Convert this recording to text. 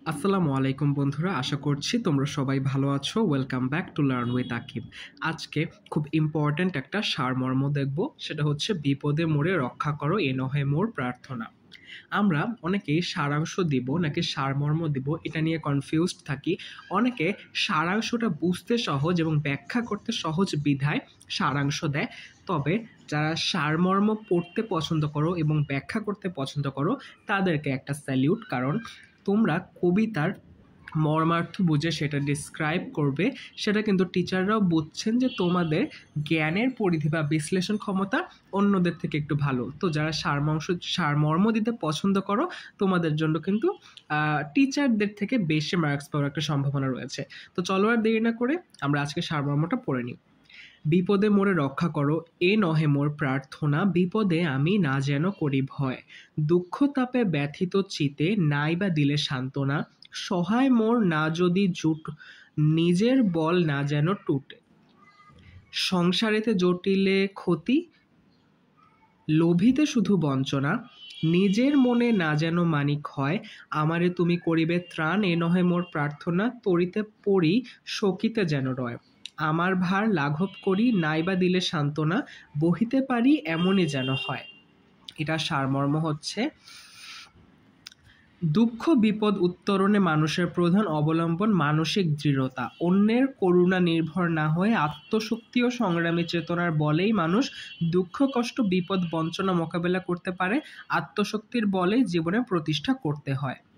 আসসালামু আলাইকুম বন্ধুরা, আশা করছি তোমরা সবাই ভালো আছো। Welcome back to learn with Akib. আজকে খুব ইম্পর্ট্যান্ট একটা সারমর্ম দেখব, সেটা হচ্ছে বিপদে মোরে রক্ষা করো এ নহে মোর প্রার্থনা। আমরা অনেকেই সারাংশ দিব নাকি সারমর্ম দিব এটা নিয়ে কনফিউজড থাকি। অনেকে সারাংশটা বুঝতে সহজ এবং ব্যাখ্যা করতে সহজ বিধায় সারাংশ দেয়। তবে যারা সারমর্ম পড়তে পছন্দ করো এবং ব্যাখ্যা করতে পছন্দ করো তাদেরকে একটা স্যালিউট, কারণ তোমরা কবিতার মর্মার্থ বুঝে সেটা ডিসক্রাইব করবে। সেটা কিন্তু টিচাররাও বুঝছেন যে তোমাদের জ্ঞানের পরিধি বা বিশ্লেষণ ক্ষমতা অন্যদের থেকে একটু ভালো। তো যারা সারমর্ম দিতে পছন্দ করো তোমাদের জন্য কিন্তু টিচারদের থেকে বেশি মার্কস পাওয়ার একটা সম্ভাবনা রয়েছে। তো চলো আর দেরি না করে আমরা আজকে সারমর্মটা পড়ে নিই। বিপদে মোরে রক্ষা করো এ নহে মোর প্রার্থনা, বিপদে আমি না যেন করি ভয়। দুঃখ তাপে ব্যথিত চিতে নাই বা দিলে সান্ত্বনা, সহায় মোর না যদি জুট নিজের বল না যেন টুটে। সংসারেতে জটিলে ক্ষতি, লোভিতে শুধু বঞ্চনা, নিজের মনে না যেন মানিক হয়। আমারে তুমি করিবে ত্রাণ এ নহে মোর প্রার্থনা, তরিতে পড়ি শোকিতে যেন রয়। আমার ভার লাঘব করি নাইবা দিলে সান্ত্বনা, বহিতে পারি এমনই যেন হয়। এটা সারমর্ম হচ্ছে, দুঃখ বিপদ উত্তরণে মানুষের প্রধান অবলম্বন মানসিক দৃঢ়তা। অন্যের করুণা নির্ভর না হয়ে আত্মশক্তি ও সংগ্রামী চেতনার বলেই মানুষ দুঃখ কষ্ট বিপদ বঞ্চনা মোকাবেলা করতে পারে। আত্মশক্তির বলেই জীবনে প্রতিষ্ঠা করতে হয়।